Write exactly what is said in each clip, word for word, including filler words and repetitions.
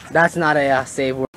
That's not a uh, safe word.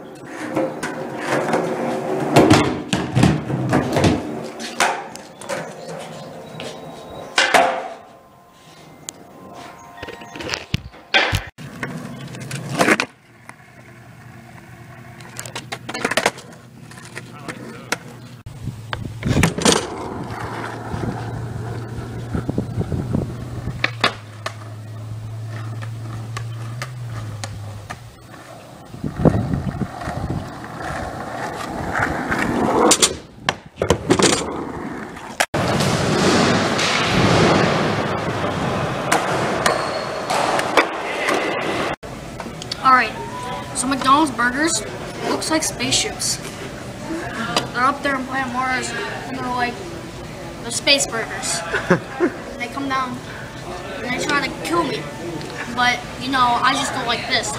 Alright, so McDonald's burgers looks like spaceships. They're up there in Planet Mars, and they're like the space burgers. And they come down and they try to kill me. But, you know, I just don't like this.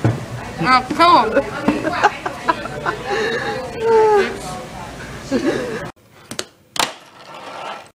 I'll kill them.